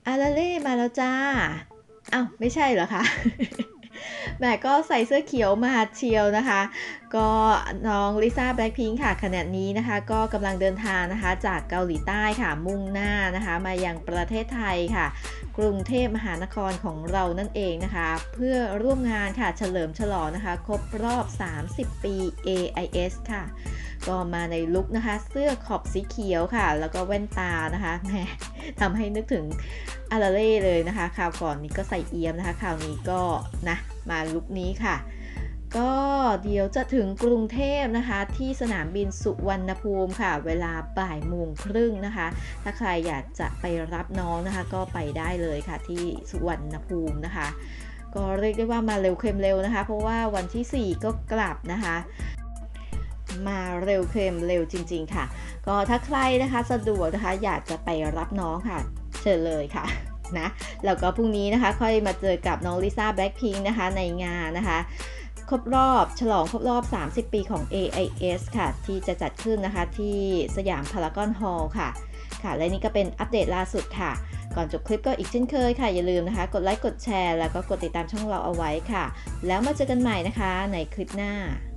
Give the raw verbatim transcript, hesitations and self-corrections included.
อาราเล่มาแล้วจ้าอ้าวไม่ใช่เหรอคะ แหมก็ใส่เสื้อเขียวมาเชียวนะคะก็น้องลิซ่าแบล็คพิงค์ค่ะขณะนี้นะคะก็กำลังเดินทางนะคะจากเกาหลีใต้ค่ะมุ่งหน้านะคะมายังประเทศไทยค่ะกรุงเทพมหานครของเรานั่นเองนะคะเพื่อร่วมงานค่ะเฉลิมฉลองนะคะครบรอบสามสิบปี เอ ไอ เอส ค่ะก็มาในลุคนะคะเสื้อขอบสีเขียวค่ะแล้วก็แว่นตานะคะแหมทำให้นึกถึงอาราเล่เลยนะคะคราวก่อนนี้ก็ใส่เอียมนะคะคราวนี้ก็นะมาลุคนี้ค่ะก็เดี๋ยวจะถึงกรุงเทพนะคะที่สนามบินสุวรรณภูมิค่ะเวลาบ่ายโมงครึ่งนะคะถ้าใครอยากจะไปรับน้องนะคะก็ไปได้เลยค่ะที่สุวรรณภูมินะคะก็เรียกได้ว่ามาเร็วเค็มเร็วนะคะเพราะว่าวันที่สี่ก็กลับนะคะมาเร็วเค็มเร็วจริงๆค่ะก็ถ้าใครนะคะสะดวกนะคะอยากจะไปรับน้องค่ะเชิญเลยค่ะนะแล้วก็พรุ่งนี้นะคะค่อยมาเจอกับน้องลิซ่าแบล็คพิงค์นะคะในงานนะคะครบรอบฉลองครบรอบสามสิบปีของ เอ ไอ เอส ค่ะที่จะจัดขึ้นนะคะที่สยามพารากอนฮอลล์ค่ะค่ะและนี่ก็เป็นอัปเดตล่าสุดค่ะก่อนจบคลิปก็อีกเช่นเคยค่ะอย่าลืมนะคะกดไลค์กดแชร์แล้วก็กดติดตามช่องเราเอาไว้ค่ะแล้วมาเจอกันใหม่นะคะในคลิปหน้า